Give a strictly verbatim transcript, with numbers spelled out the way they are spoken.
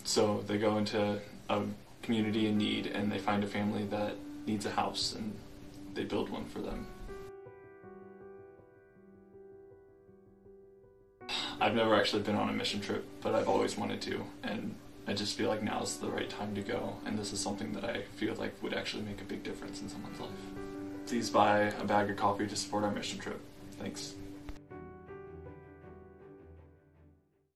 So they go into a community in need and they find a family that needs a house and they build one for them. I've never actually been on a mission trip, but I've always wanted to, and I just feel like now's the right time to go, and this is something that I feel like would actually make a big difference in someone's life. Please buy a bag of coffee to support our mission trip. Thanks.